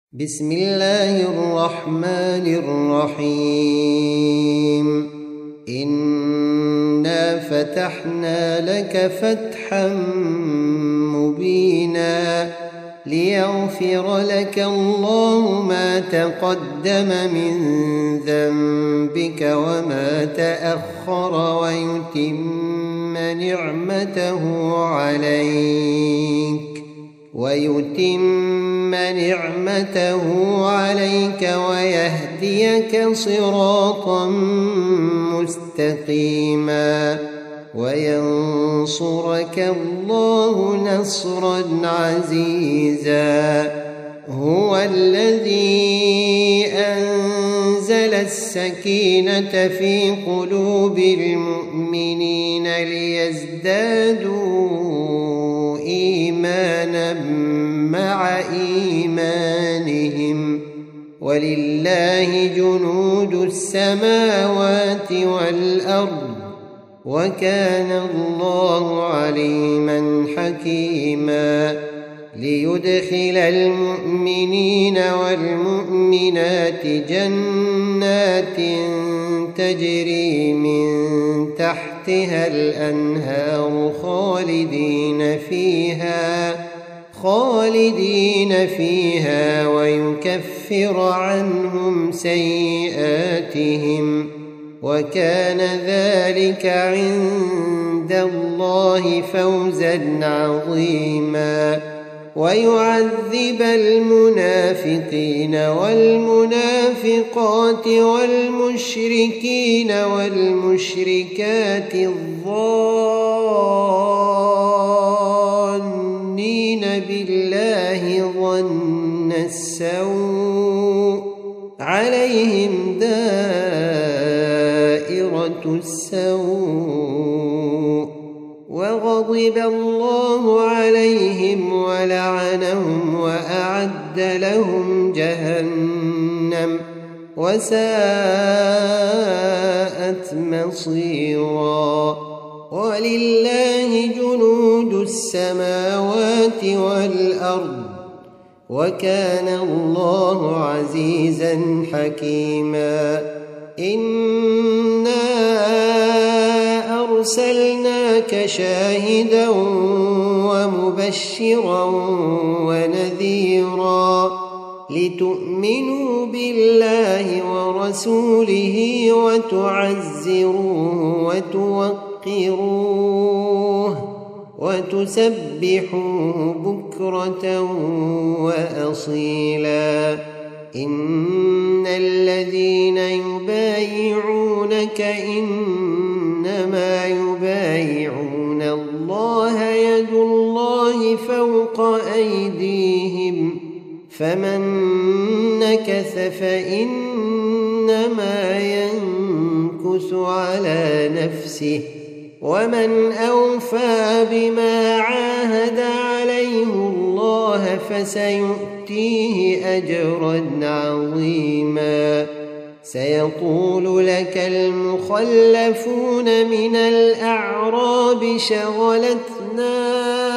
بسم الله الرحمن الرحيم إنا فتحنا لك فتحا مبينا ليغفر لك الله ما تقدم من ذنبك وما تأخر ويتم نعمته عليك ويهديك صراطا مستقيما وينصرك الله نصرا عزيزا. هو الذي أنزل السكينة في قلوب المؤمنين ليزدادوا إيمانا مع إيمانهم ولله جنود السماوات والأرض وكان الله عليما حكيما. ليدخل المؤمنين والمؤمنات جنات تجري من تحتها الأنهار خالدين فيها ويكفر عنهم سيئاتهم وكان ذلك عند الله فوزا عظيما. ويعذب المنافقين والمنافقات والمشركين والمشركات الظانين بالله ظن السوء عليهم دائرة السوء وغضب الله عليهم ولعنهم وأعد لهم جهنم وساءت مصيرا. ولله جنود السماوات والأرض وكان الله عزيزا حكيما. إنا أرسلناك شاهدا ومبشرا ونذيرا لتؤمنوا بالله ورسوله وتعزروه وتوقروه وتسبحوه بكرة وأصيلا. إن الذين يبايعونك إنما يبايعون الله يد الله فوق أيديهم فمن نكث فإنما ينكث على نفسه ومن أوفى بما عاهد عليه الله فسيؤتيه أجرا عظيما. سيقول لك المخلفون من الأعراب شغلتنا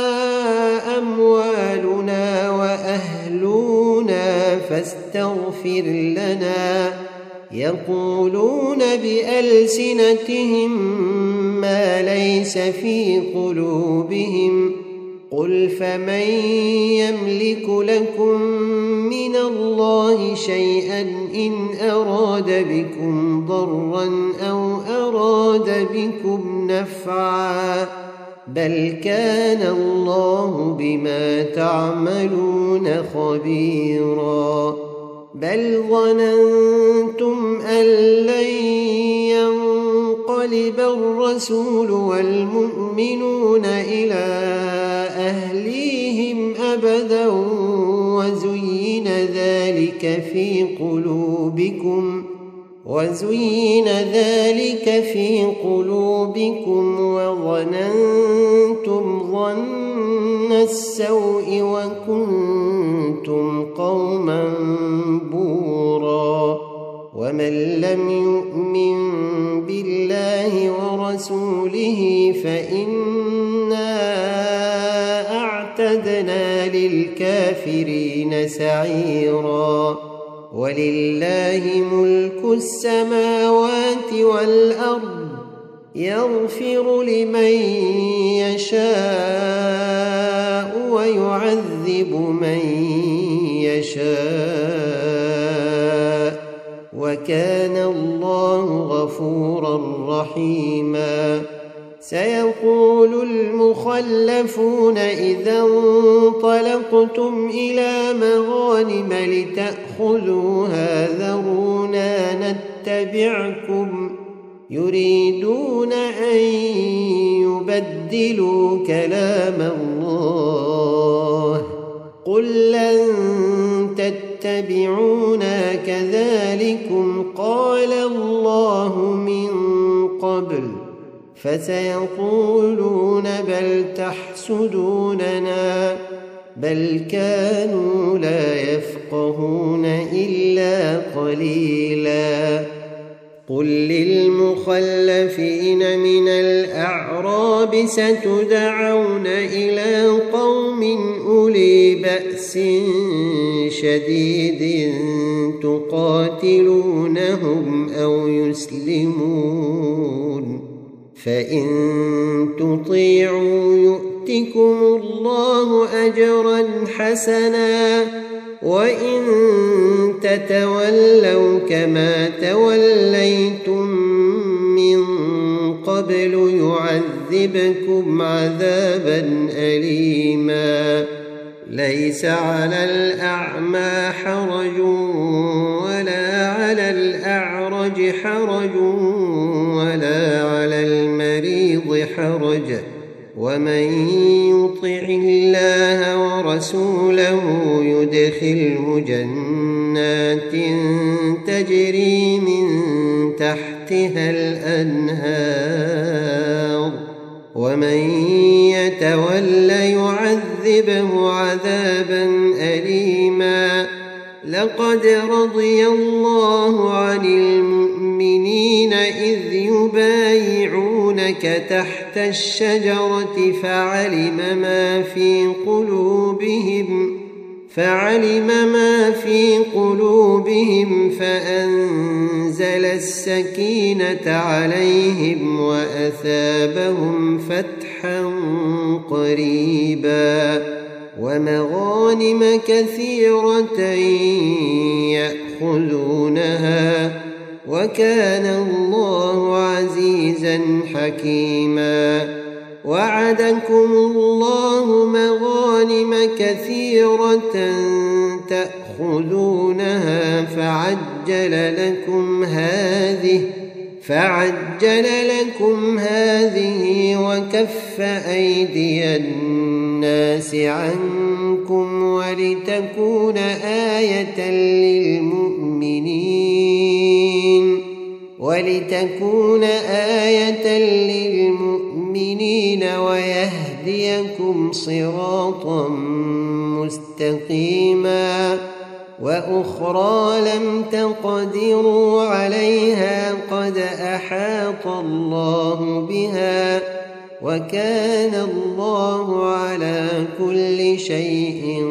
أموالنا وأهلنا فاستغفر لنا يقولون بألسنتهم ما ليس في قلوبهم قل فمن يملك لكم من الله شيئا إن أراد بكم ضرا أو أراد بكم نفعا بل كان الله بما تعملون خبيرا. بل ظننتم أن لن ينقلب الرسول والمؤمنون إلى أهليهم أبدا وزين ذلك في قلوبكم وظننتم ظن السوء وكنتم قوما بورا. ومن لم يؤمن بالله ورسوله فإنا أعتدنا للكافرين سعيرا. بعيرا ولله ملك السماوات والأرض يغفر لمن يشاء ويعذب من يشاء وكان الله غفورا رحيما سيقول المخلفون إذا انطلقتم إلى مغانم لتأخذوها ذرونا نتبعكم يريدون أن يبدلوا كلام الله قل لن تتبعونا كذلكم قال الله من قبل فسيقولون بل تحسدوننا بل كانوا لا يفقهون إلا قليلا قل للمخلفين من الأعراب ستدعون إلى قوم أولي بأس شديد تقاتلونهم أو يسلمون فإن تطيعوا يؤتكم الله أجرا حسنا وإن تتولوا كما توليتم من قبل يعذبكم عذابا أليما ليس على الأعمى حرج ولا على الأعرج حرج ولا على المريض حرج ومن يطع الله ورسوله يدخله جنات تجري من تحتها الأنهار ومن يتول يعذبه عذابا أليما لقد رضي الله عن المؤمنين إذ يبايعونك تحت الشجرة فعلم ما في قلوبهم فأنزل السكينة عليهم وأثابهم فتحا قريبا ومغانم كثيرة يأخذونها وكان الله عزيزا حكيما وعدكم الله مغانم كثيرة تأخذونها فعجل لكم هذه وكف أيدي الناس عنكم ولتكون آية للمؤمنين ويهديكم صراطا مستقيما وأخرى لم تقدروا عليها قد أحاط الله بها وكان الله على كل شيء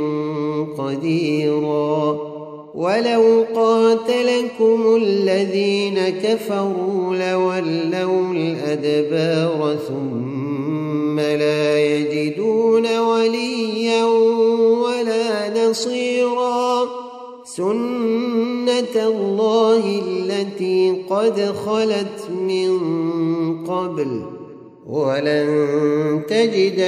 قديرا ولو قاتلكم الذين كفروا لولوا الأدبار ثم لا يجدون وليا ولا نصيرا سنة الله التي قد خلت من قبل ولن تجد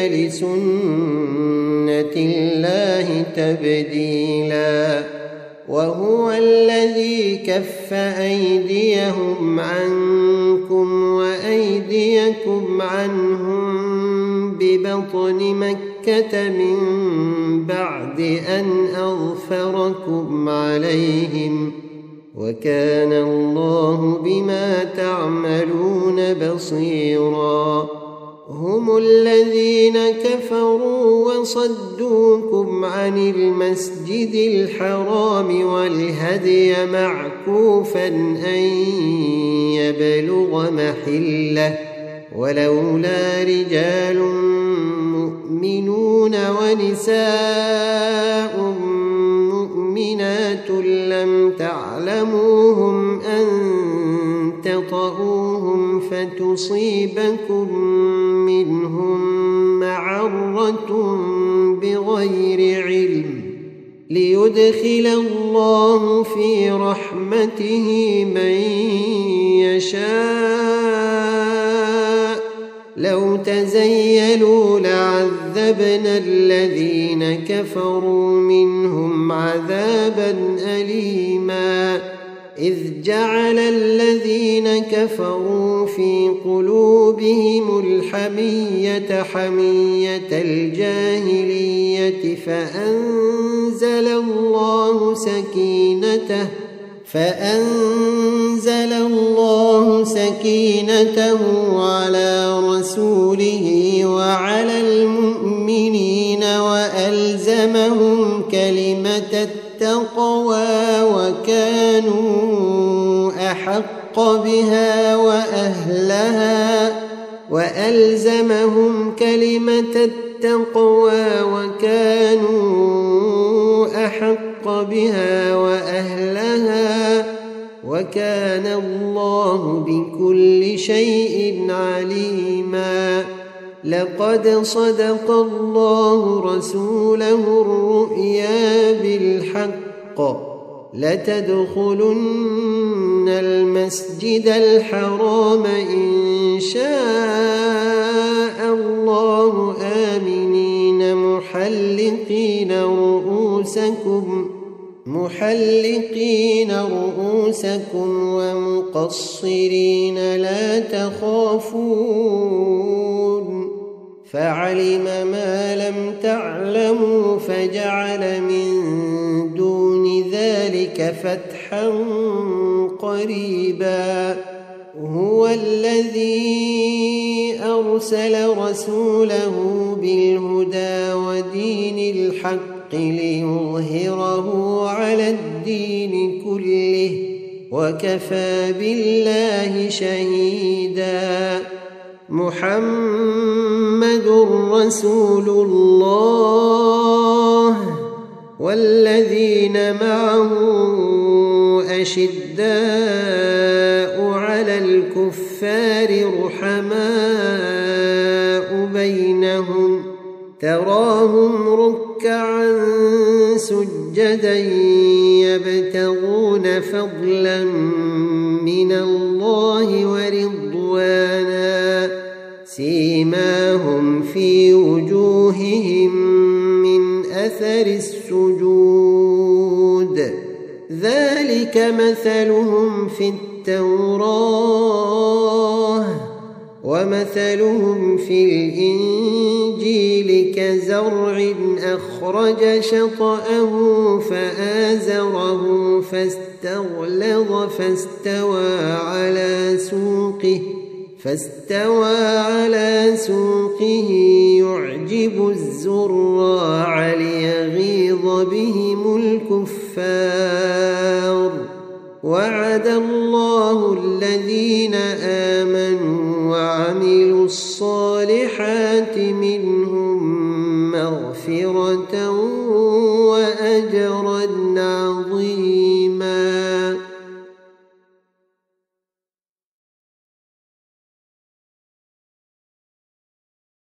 لسنة الله تبديلا وهو الذي كف أيديهم عنكم وأيديكم عنهم ببطن مكة من بعد أن أظفركم عليهم وكان الله بما تعملون بصيرا هم الذين كفروا وصدوكم عن المسجد الحرام والهدي معكوفا أن يبلغ محله ولولا رجال مؤمنون ونساء مؤمنات لم تعلموهم أن تطؤوهم فتصيبكم منهم معرة بغير علم ليدخل الله في رحمته من يشاء لو تزيلوا لعذبنا الذين كفروا منهم عذابا أليما إذ جعل الذين كفروا في قلوبهم الحمية حمية الجاهلية فأنزل الله سكينته على رسوله وعلى المؤمنين وألزمهم كلمة التقوى وكانوا أحق بها وأهلها وألزمهم كلمة التقوى وكانوا أحق بها وأهلها وكان الله بكل شيء عليما لقد صدق الله رسوله الرؤيا بالحق لتدخلن المسجد الحرام إن شاء الله آمنين محلقين رؤوسكم ومقصرين لا تخافون فعلم ما لم تعلموا فجعل من دون ذلك فتحا قريبا هو الذي أرسل رسوله بالهدى ودين الحق ليظهره على الدين كله وكفى بالله شهيدا محمد رسول الله والذين معه أشداء على الكفار رحماء بينهم تراهم ركعا سجدا يبتغون فضلا من الله ورضوانا سيماهم في وجوههم من أثر السجود ذلك مثلهم في التوراة ومثلهم في الإنجيل كزرع أخرج شطأه فآزره فاستغلظ فاستوى على سوقه يعجب الزراع ليغيظ بهم الكفار وعد الله الذين آمنوا وعملوا الصالحات منهم مغفرة وأجرا